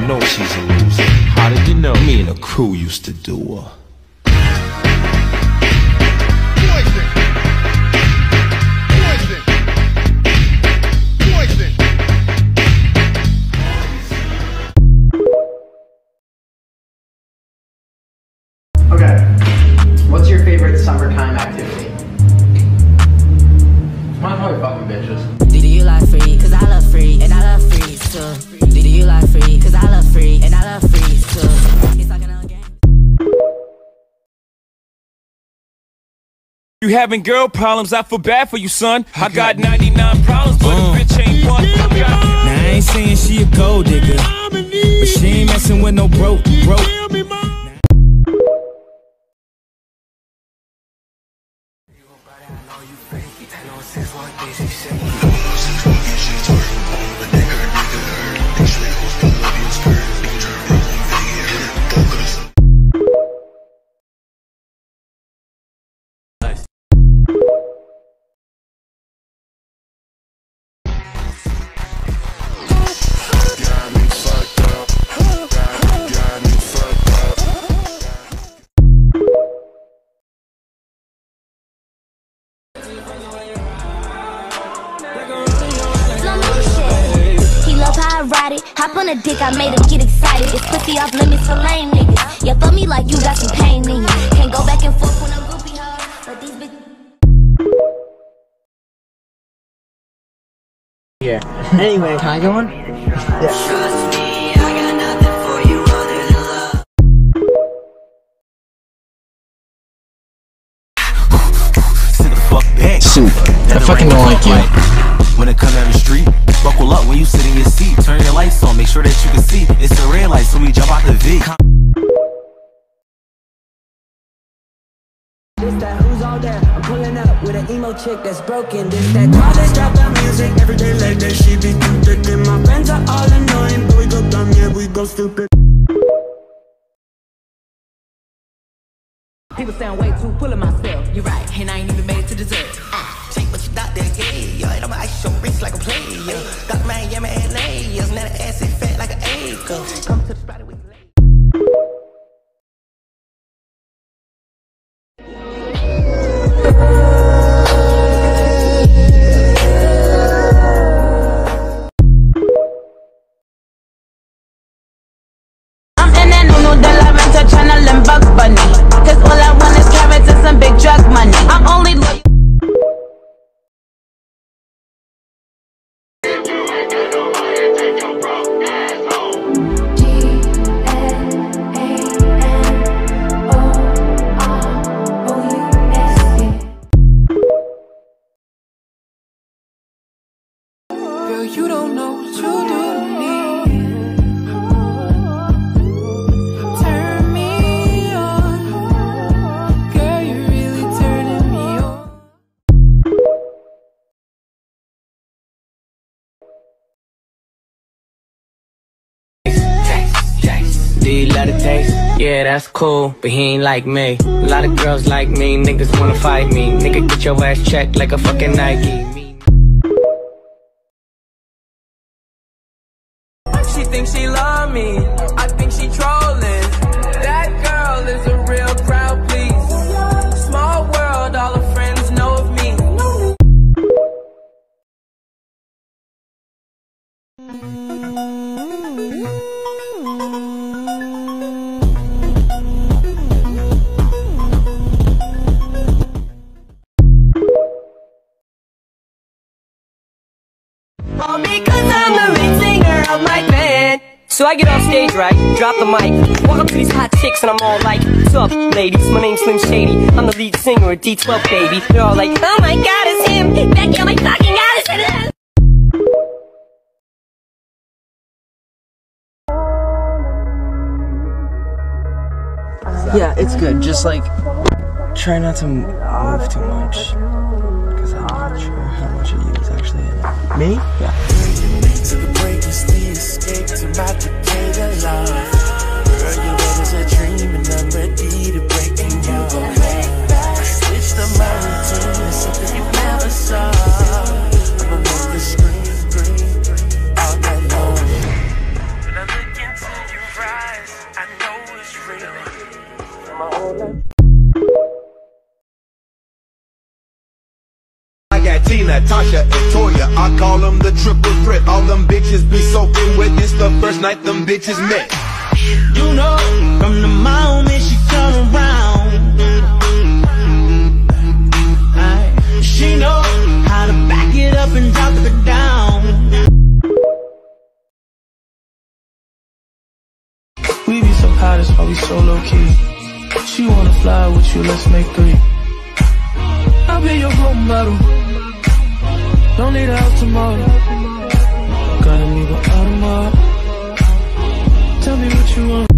know she's a loser. How did you know? Me and the crew used to do her. Okay, what's your favorite summertime activity? Mine probably fucking bitches. Do you like free? Cause I love free, and I love free too. Do you like free? Cause I love free, and I love free too. It's like another game. You having girl problems, I feel bad for you, son. I got 99 problems, but a bitch ain't one. Now I ain't saying she a gold digger, but she ain't messing with no broke. Ride it, hop on a dick, I made him get excited. It's pussy off limits for lame niggas. You fuck me like you got some pain in you. Can't go back and forth when I'm goofy hard, but these big. Yeah. Anyway, can I go on? Yeah. Trust me, I got nothing for you other than love. Sit the fuck back. Super. I fucking don't like you. When it come down the street, buckle up when you sit in your seat. Turn your lights on, make sure that you can see. It's a red light, so we jump out the V. This that who's all there? I'm pulling up with an emo chick that's broken. This that college dropout music every day like that. She be too thick and my friends are all annoying, but we go dumb, yeah, we go stupid. People say I'm way too full of myself. You're right, and I ain't even made it to dessert. Take what you thought that gay, yeah. I'ma ice your wrist like a player. Got Miami and layers, now the ass is fat like an acre. Come to the spot with I'm in that no de la Renta channel and Bugs Bunny. Cause all I want is carrots and some big drug money. I'm only loyal. Girl, you don't know what you do to me. Turn me on. Girl, you're really turning me on. Do you love the taste? Yeah, that's cool, but he ain't like me. A lot of girls like me, niggas wanna fight me. Nigga, get your ass checked like a fucking Nike. She thinks she love me, I think she trolling. That girl is a real crowd, please. Small world, all her friends know of me. All because I'm the lead singer of my band. So I get off stage, right, drop the mic, walk up to these hot chicks and I'm all like, what's up, ladies, my name's Slim Shady, I'm the lead singer of D12, baby. They're all like, oh my god, it's him, Becky, oh my fucking god, it's him. Yeah, it's good. Just like, try not to move too much. Because I'm not sure how much of you is actually in it. Me? Yeah. To the break is the escape to my Decatur love. Girl, you love is a dream and I'm ready to break in your heart. I switched up my routine to something you never saw. I'ma make the screen green all night long. When I look into Natasha and Toya. I call them the triple threat. All them bitches be soaking wet. It's the first night them bitches met. You know, from the moment she come around, she know how to back it up and drop it down. We be so high, that's why we so low-key. She wanna fly with you, let's make 3. I'll be your role model. Don't need a house tomorrow. Gotta leave her out tomorrow. Tell me what you want.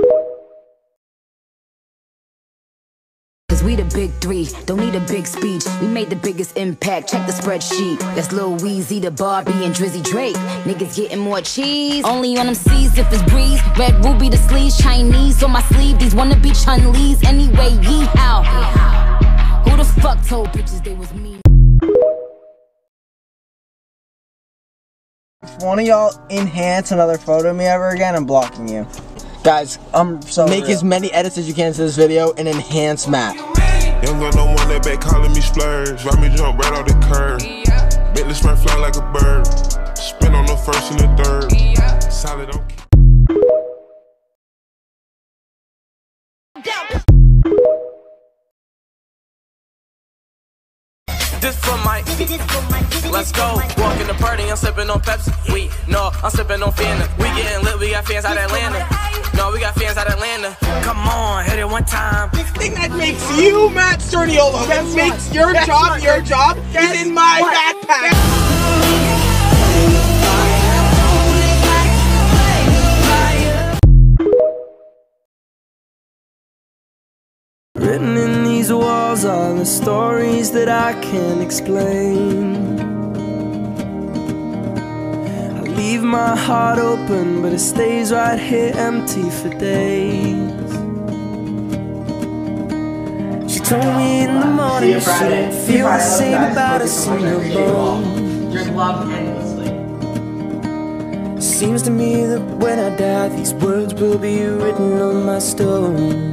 Cause we the big 3, don't need a big speech. We made the biggest impact, check the spreadsheet. That's Lil Weezy, the Barbie, and Drizzy Drake. Niggas getting more cheese, only on them C's if it's breeze. Red Ruby, the sleeves, Chinese on my sleeve. These wanna be Chun-Li's anyway, yee-how. Who the fuck told bitches they was mean? If one of y'all enhance another photo of me ever again, I'm blocking you. Guys, I'm so make as many edits as you can to this video and enhance Matt. Young got no one that back calling me splurge. Ride me jump right out the curb. Bentley sprint fly like a bird. Spin on the first and the third. Solid on. This for Mike. Let's go. Walk in the party, I'm sipping on Pepsi. I'm sipping on Fanta. We getting lit, we got fans out Atlanta. No, we got fans out Atlanta. Come on, hit it one time. This thing that makes you Matt Sturniolo, that makes your job is in my backpack. Written in these walls are the stories that I can't explain. I leave my heart open, but it stays right here empty for days. She told me in the morning she didn't feel the same about us in her bones. Your love endlessly. Seems to me that when I die, these words will be written on my stone.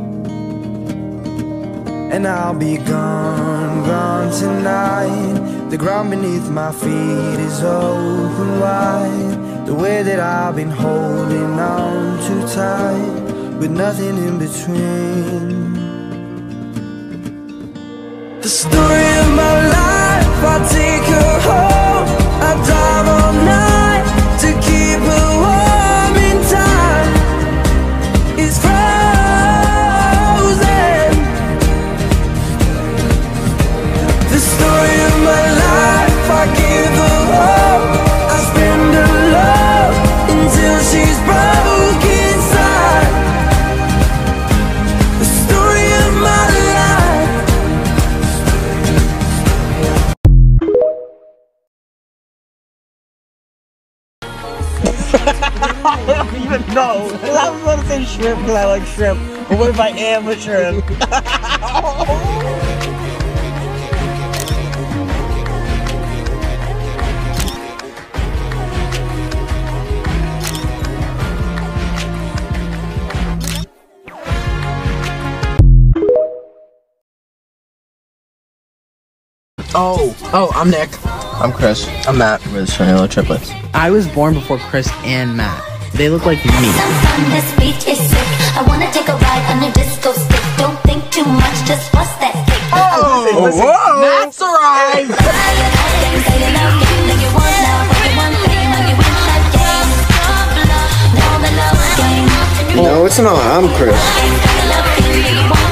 And I'll be gone, gone tonight. The ground beneath my feet is open wide. The way that I've been holding on too tight, with nothing in between. The story of my life, I take her home. I drive all night to keep her warm in time. It's frozen. The story of my life, I give her hope. I spend her love until she's broke inside. The story of my life. I don't even know. I was going to say shrimp because I like shrimp. But what if I am a shrimp? Oh, I'm Nick. I'm Chris. I'm Matt. We're the Sturniolo triplets. I was born before Chris and Matt. They look like me. This beat is sick. I wanna take a ride on your disco stick. Don't think too much, just bust that kick. Oh, listen. Whoa! Matt's arrived! No, it's not. I'm Chris.